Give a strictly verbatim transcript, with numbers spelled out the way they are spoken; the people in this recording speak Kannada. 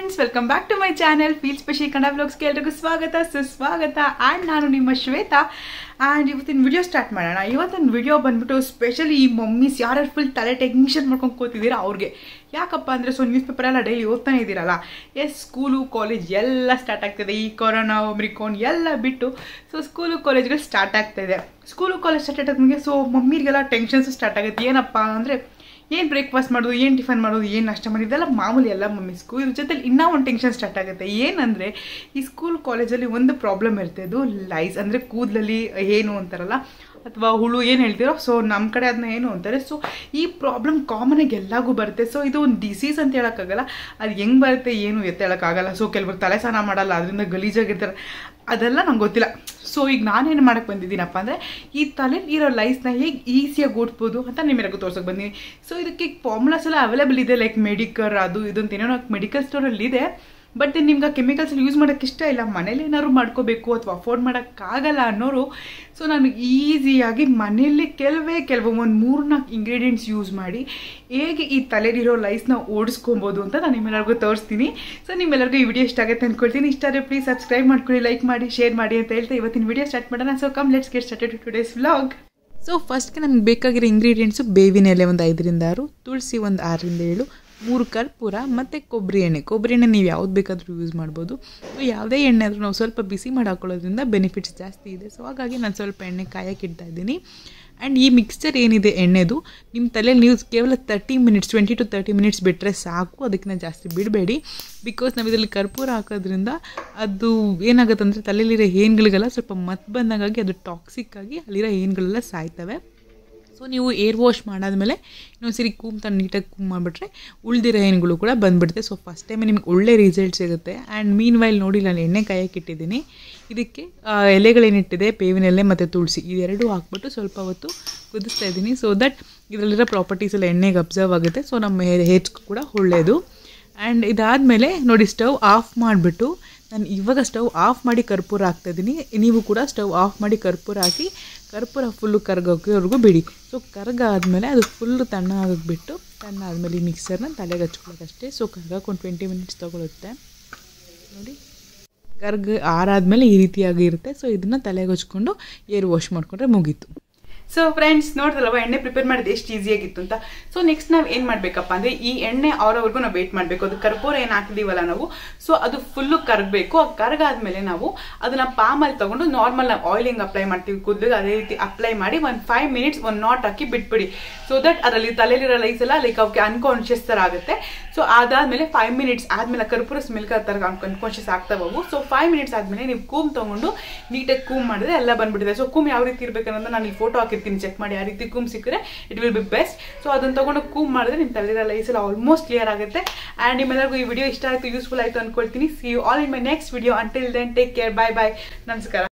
friends, welcome back to my channel Feel Special Kannada Vlogs ಗೆ ಎಲ್ಲರಿಗೂ ಸ್ವಾಗತ ಸುಸ್ವಾಗತ and ನಾನು ನಿಮ್ಮ ಶ್ವೇತಾ and ಇವತ್ತಿನ ವಿಡಿಯೋ ಸ್ಟಾರ್ಟ್ ಮಾಡೋಣ. ಇವತ್ತಿನ ವಿಡಿಯೋ ಬಂದ್ಬಿಟ್ಟು ಸ್ಪೆಷಲಿ ಈ ಮಮ್ಮೀಸ್ ಯಾರು ಫುಲ್ ತಲೆ ಟೆನ್ಷನ್ ಮಾಡ್ಕೊಂಡು ಕೂತಿದ್ದೀರಾ ಅವ್ರಿಗೆ. ಯಾಕಪ್ಪ ಅಂದರೆ ಸೊ ನ್ಯೂಸ್ ಪೇಪರ್ ಎಲ್ಲ ಡೈಲಿ ಓದ್ತಾನೆ ಇದ್ದೀರಲ್ಲ, ಎಸ್ ಸ್ಕೂಲು ಕಾಲೇಜ್ ಎಲ್ಲ ಸ್ಟಾರ್ಟ್ ಆಗ್ತಾಯಿದೆ. ಈ ಕೊರೋನಾ ಒಮ್ರಿಕೋನ್ ಎಲ್ಲ ಬಿಟ್ಟು ಸೊ ಸ್ಕೂಲು ಕಾಲೇಜ್ಗಳು ಸ್ಟಾರ್ಟ್ ಆಗ್ತಾಯಿದೆ. ಸ್ಕೂಲು ಕಾಲೇಜ್ ಸ್ಟಾರ್ಟ್ ಆಗೋದ್ಮೇಲೆ ಸೊ ಮಮ್ಮಿರಿಗೆಲ್ಲ ಟೆನ್ಷನ್ಸ್ ಸ್ಟಾರ್ಟ್ ಆಗುತ್ತೆ. ಏನಪ್ಪ ಅಂದರೆ ಏನು ಬ್ರೇಕ್ಫಾಸ್ಟ್ ಮಾಡೋದು, ಏನು ಟಿಫನ್ ಮಾಡೋದು, ಏನು ನಾಷ್ಟ ಮಾಡೋದು, ಇದೆಲ್ಲ ಮಾಮೂಲಿ ಎಲ್ಲ ಮಮ್ಮಿ. ಸ್ಕೂಲ್ ಜೊತೆಲಿ ಇನ್ನೂ ಒಂದು ಟೆನ್ಷನ್ ಸ್ಟಾರ್ಟ್ ಆಗುತ್ತೆ. ಏನಂದರೆ ಈ ಸ್ಕೂಲ್ ಕಾಲೇಜಲ್ಲಿ ಒಂದು ಪ್ರಾಬ್ಲಮ್ ಇರುತ್ತೆ, ಅದು ಲೈಸ್ ಅಂದರೆ ಕೂದಲಲ್ಲಿ ಏನು ಅಂತಾರಲ್ಲ ಅಥವಾ ಹುಳು ಏನು ಹೇಳ್ತೀರೋ, ಸೊ ನಮ್ಮ ಕಡೆ ಅದನ್ನ ಏನು ಅಂತಾರೆ. ಸೊ ಈ ಪ್ರಾಬ್ಲಮ್ ಕಾಮನಾಗಿ ಎಲ್ಲರಿಗೂ ಬರುತ್ತೆ. ಸೊ ಇದು ಒಂದು ಡಿಸೀಸ್ ಅಂತ ಹೇಳೋಕ್ಕಾಗಲ್ಲ, ಅದು ಹೆಂಗೆ ಬರುತ್ತೆ ಏನು ಎತ್ತ ಹೇಳೋಕ್ಕಾಗಲ್ಲ. ಸೊ ಕೆಲವರು ತಲೆ ಸ್ನಾನ ಮಾಡಲ್ಲ, ಅದರಿಂದ ಗಲೀಜಾಗಿರ್ತಾರೆ, ಅದೆಲ್ಲ ನಂಗೆ ಗೊತ್ತಿಲ್ಲ. ಸೊ ಈಗ ನಾನೇನು ಮಾಡೋಕ್ಕೆ ಬಂದಿದ್ದೀನಪ್ಪ ಅಂದರೆ ಈ ತಲೆಯಲ್ಲಿ ಇರೋ ಲೈಸ್ನ ಹೇಗೆ ಈಸಿಯಾಗಿ ಓಡಿಸ್ಬೋದು ಅಂತ ನಿಮಗೆ ತೋರ್ಸೋಕೆ ಬಂದೀನಿ. ಸೊ ಇದಕ್ಕೆ ಫಾರ್ಮುಲಾಸ್ ಎಲ್ಲ ಅವೈಲೇಬಲ್ ಇದೆ, ಲೈಕ್ ಮೆಡಿಕರ್ ಅದು ಇದು ಅಂತ ಏನೇನೋ ಮೆಡಿಕಲ್ ಸ್ಟೋರಲ್ಲಿ ಇದೆ. ಬಟ್ ನಿಮ್ಗೆ ಆ ಕೆಮಿಕಲ್ಸ್ ಯೂಸ್ ಮಾಡೋಕ್ಕೆ ಇಷ್ಟ ಇಲ್ಲ, ಮನೇಲಿ ಏನಾದ್ರು ಮಾಡ್ಕೋಬೇಕು ಅಥವಾ ಅಫೋರ್ಡ್ ಮಾಡೋಕ್ಕಾಗಲ್ಲ ಅನ್ನೋರು ಸೊ ನಾನು ಈಸಿಯಾಗಿ ಮನೆಯಲ್ಲಿ ಕೆಲವೇ ಕೆಲವು ಒಂದು ಮೂರು ನಾಲ್ಕು ಇಂಗ್ರೀಡಿಯೆಂಟ್ಸ್ ಯೂಸ್ ಮಾಡಿ ಹೇಗೆ ಈ ತಲೆಲಿರೋ ಲೈಸ್ನ ಓಡಿಸ್ಕೊಬೋದು ಅಂತ ನಾನು ನಿಮ್ಮೆಲ್ಲರಿಗೂ ತೋರಿಸ್ತೀನಿ. ಸೊ ನಿಮ್ಮೆಲ್ಲರಿಗೂ ಈ ವಿಡಿಯೋ ಇಷ್ಟ ಆಗುತ್ತೆ ಅಂದ್ಕೊಳ್ತೀನಿ. ಇಷ್ಟ ಆದರೆ ಪ್ಲೀಸ್ ಸಬ್ಸ್ಕ್ರೈಬ್ ಮಾಡ್ಕೊಳ್ಳಿ, ಲೈಕ್ ಮಾಡಿ, ಶೇರ್ ಮಾಡಿ ಅಂತ ಹೇಳ್ತಾ ಇವತ್ತಿನ ವಿಡಿಯೋ ಸ್ಟಾರ್ಟ್ ಮಾಡೋಣ. So come let's get started today's vlog. So ಫಸ್ಟ್ಗೆ ನಮ್ಗೆ ಬೇಕಾಗಿರೋ ಇಂಗ್ರೀಡಿಯೆಂಟ್ಸು ಬೇವಿನ ಎಲೆ ಒಂದು ಐದರಿಂದ ಆರು, ತುಳಸಿ ಒಂದು ಆರರಿಂದ ಏಳು, ಮೂರು ಕರ್ಪೂರ ಮತ್ತು ಕೊಬ್ಬರಿ ಎಣ್ಣೆ. ಕೊಬ್ಬರಿ ಎಣ್ಣೆ ನೀವು ಯಾವ್ದು ಬೇಕಾದರೂ ಯೂಸ್ ಮಾಡ್ಬೋದು. ಸೊ ಯಾವುದೇ ಎಣ್ಣೆ ಆದರೂ ನಾವು ಸ್ವಲ್ಪ ಬಿಸಿ ಮಾಡಿ ಹಾಕೊಳ್ಳೋದ್ರಿಂದ ಬೆನಿಫಿಟ್ಸ್ ಜಾಸ್ತಿ ಇದೆ. ಸೊ ಹಾಗಾಗಿ ನಾನು ಸ್ವಲ್ಪ ಎಣ್ಣೆ ಕಾಯಕ್ಕೆ ಇಡ್ತಾ ಇದ್ದೀನಿ. ಆ್ಯಂಡ್ ಈ ಮಿಕ್ಸ್ಚರ್ ಏನಿದೆ ಎಣ್ಣೆದು ನಿಮ್ಮ ತಲೆಯಲ್ಲಿ ನೀವು ಕೇವಲ thirty minutes twenty to thirty minutes ಬಿಟ್ಟರೆ ಸಾಕು, ಅದಕ್ಕಿಂತ ಜಾಸ್ತಿ ಬಿಡಬೇಡಿ. ಬಿಕಾಸ್ ನಾವು ಇದರಲ್ಲಿ ಕರ್ಪೂರ ಹಾಕೋದ್ರಿಂದ ಅದು ಏನಾಗುತ್ತೆ ಅಂದರೆ ತಲೆಯಲ್ಲಿರೋ ಏನ್ಗಳಿಗೆಲ್ಲ ಸ್ವಲ್ಪ ಮತ್ತೆ ಬಂದಾಗಾಗಿ ಅದು ಟಾಕ್ಸಿಕ್ಕಾಗಿ ಅಲ್ಲಿರೋ ಏನ್ಗಳೆಲ್ಲ ಸಾಯ್ತವೆ. ಸೊ ನೀವು ಏರ್ ವಾಶ್ ಮಾಡಾದ್ಮೇಲೆ ಇನ್ನೊಂದು ಸರಿ ಕೂಮ್ ತಂದು ನೀಟಾಗಿ ಕೂಮ್ ಮಾಡಿಬಿಟ್ರೆ ಉಳಿದಿರೋ ಏನುಗಳು ಕೂಡ ಬಂದುಬಿಡುತ್ತೆ. ಸೊ ಫಸ್ಟ್ ಟೈಮೇ ನಿಮ್ಗೆ ಒಳ್ಳೆ ರಿಸಲ್ಟ್ ಸಿಗುತ್ತೆ. ಆ್ಯಂಡ್ ಮೀನ್ ವೈಲ್ ನೋಡಿ ನಾನು ಎಣ್ಣೆ ಕಾಯಕ್ಕೆ ಇಟ್ಟಿದ್ದೀನಿ. ಇದಕ್ಕೆ ಎಲೆಗಳೇನಿಟ್ಟಿದೆ ಬೇವಿನ ಎಲೆ ಮತ್ತು ತುಳಸಿ ಇದೆರಡು ಹಾಕ್ಬಿಟ್ಟು ಸ್ವಲ್ಪ ಹೊತ್ತು ಕುದಿಸ್ತಾ ಇದ್ದೀನಿ. ಸೊ ದಟ್ ಇದರಲ್ಲಿರೋ ಪ್ರಾಪರ್ಟೀಸ್ ಎಲ್ಲ ಎಣ್ಣೆಗೆ ಅಬ್ಸರ್ವ್ ಆಗುತ್ತೆ. ಸೊ ನಮ್ಮ ಹೇರ್ಸ್ಗೂ ಕೂಡ ಒಳ್ಳೆಯದು. ಆ್ಯಂಡ್ ಇದಾದಮೇಲೆ ನೋಡಿ ಸ್ಟವ್ ಆಫ್ ಮಾಡಿಬಿಟ್ಟು ನಾನು ಇವಾಗ ಸ್ಟವ್ ಆಫ್ ಮಾಡಿ ಕರ್ಪೂರ ಹಾಕ್ತಾಯಿದ್ದೀನಿ. ನೀವು ಕೂಡ ಸ್ಟವ್ ಆಫ್ ಮಾಡಿ ಕರ್ಪೂರ ಹಾಕಿ ಕರ್ಪೂರ ಫುಲ್ಲು ಕರ್ಗೋಕ್ಕಿವರೆಗೂ ಬಿಡಿ. ಸೊ ಕರ್ಗ ಆದಮೇಲೆ ಅದು ಫುಲ್ಲು ತಣ್ಣ ಆಗಿಬಿಟ್ಟು ತಣ್ಣ ಆದಮೇಲೆ ಈ ಮಿಕ್ಸರ್ನ ತಲೆಗೆ ಹಚ್ಕೊಳ್ಳೋದಷ್ಟೇ. ಸೊ ಕರ್ಗಕ್ಕೆ ಒಂದು ಟ್ವೆಂಟಿ ಮಿನಿಟ್ಸ್ ತೊಗೊಳುತ್ತೆ ನೋಡಿ. ಕರ್ಗ ಆರಾದಮೇಲೆ ಈ ರೀತಿಯಾಗಿ ಇರುತ್ತೆ. ಸೊ ಇದನ್ನು ತಲೆಗೆ ಹಚ್ಕೊಂಡು ಏರ್ ವಾಶ್ ಮಾಡಿಕೊಂಡ್ರೆ ಮುಗೀತು. ಸೊ ಫ್ರೆಂಡ್ಸ್ ನೋಡಿದ್ರಲ್ವ ಎಣ್ಣೆ ಪ್ರಿಪೇರ್ ಮಾಡಿದ್ದು ಎಷ್ಟು ಈಸಿಯಾಗಿತ್ತು ಅಂತ. ಸೊ ನೆಕ್ಸ್ಟ್ ನಾವು ಏನು ಮಾಡಬೇಕಪ್ಪ ಅಂದರೆ ಈ ಎಣ್ಣೆ ಅವರವರೆಗೂ ನಾವು ವೇಟ್ ಮಾಡಬೇಕು. ಅದು ಕರ್ಪೂರ ಏನು ಹಾಕಿದೀವಲ್ಲ ನಾವು, ಸೊ ಅದು ಫುಲ್ಲು ಕರಗಬೇಕು. ಆ ಕರಗಾದ್ಮೇಲೆ ನಾವು ಅದನ್ನ ಪಾಮಲ್ಲಿ ತೊಗೊಂಡು ನಾರ್ಮಲ್ ನಾವು ಆಯಿಲಿಂಗ್ ಅಪ್ಲೈ ಮಾಡ್ತೀವಿ ಕೂದಲಿಗೆ, ಅದೇ ರೀತಿ ಅಪ್ಲೈ ಮಾಡಿ ಒಂದು ಫೈವ್ ಮಿನಿಟ್ಸ್ ಒಂದು ನಾಟ್ ಹಾಕಿ ಬಿಟ್ಬಿಡಿ. ಸೊ ದಟ್ ಅದರಲ್ಲಿ ತಲೆಯಲ್ಲಿರೋ ಲೈಸ್ ಎಲ್ಲ ಲೈಕ್ ಅವಕ್ಕೆ ಅನ್ಕಾನ್ಷಿಯಸ್ ಥರ ಆಗುತ್ತೆ. ಸೊ ಅದಾದಮೇಲೆ ಫೈವ್ ಮಿನಿಟ್ಸ್ ಆದಮೇಲೆ ಕರ್ಪೂರ ಸ್ಮೆಲ್ಕ ಥರ ಅನ್ಕಾನ್ಷಿಯಸ್ ಆಗ್ತಾವು. ಸೊ ಫೈವ್ ಮಿನಿಟ್ಸ್ ಆದಮೇಲೆ ನೀವು ಕೂಮ್ ತೊಗೊಂಡು ನೀಟಾಗಿ ಕೂಮ್ ಮಾಡಿದ್ರೆ ಎಲ್ಲ ಬಂದ್ಬಿಟ್ಟಿದೆ. ಸೊ ಕೂಮ್ ಯಾವ ರೀತಿ ಇರಬೇಕನ್ನೋದು ನಾನು ಈ ಫೋಟೋ ಹಾಕಿ ಚೆಕ್ ಮಾಡಿ, ಆ ರೀತಿ ಕೂಮ್ ಸಿಕ್ಕರೆ it will be best. So ಅದನ್ನ ತಗೊಂಡು ಕೂಮ್ ಮಾಡಿದ್ರೆ ನಿಮ್ಮ ತಲೆಯ ಲೈಸ್ ಎಲ್ಲ ಆಲ್ಮೋಸ್ಟ್ ಕ್ಲಿಯರ್ ಆಗುತ್ತೆ. ಆ್ಯಂಡ್ ನಿಮ್ಮೆಲ್ಲರಿಗೂ ಈ ವಿಡಿಯೋ ಇಷ್ಟ ಆಯಿತು, ಯೂಸ್ಫುಲ್ ಆಯಿತು ಅನ್ಕೊಳ್ತೀನಿ. See you all in my next video. Until then take care, bye bye, ನಮಸ್ಕಾರ.